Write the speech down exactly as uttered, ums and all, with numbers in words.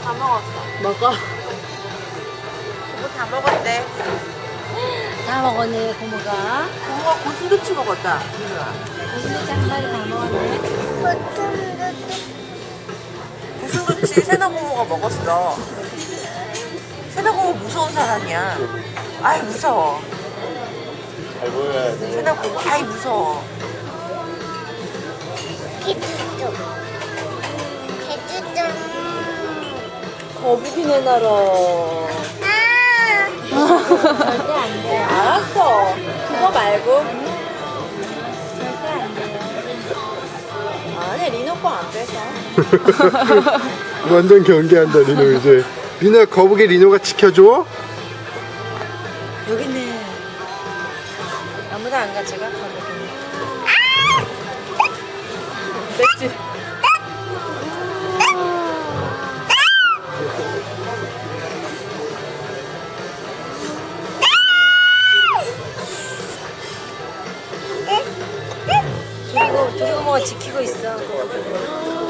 다 먹었어. 먹어. 고모 다 먹었대. 다 먹었네, 고모가. 고모가 고슴도치 먹었다. 민우야. 고슴도치 한 마리 다 먹었네. 고슴도치 세나 고모가 먹었어. 세나 고모 무서운 사람이야. 아이 무서워. 잘 보여야 돼. 세나 고모 아이 무서워. 개쭈쭈. 개쭈쭈. 거북이네 나라. 아! 절대 안 돼. 알았어. 그거 말고. 절대 안 돼요. 아니 리노 거 안 뺏어. 완전 경계한다 리노 이제. 리노야 거북이 리노가 지켜줘? 여기 있네. 아무도 안 가져가, 거북이는. 됐지? 그리고 두리고모가 지키고 있어.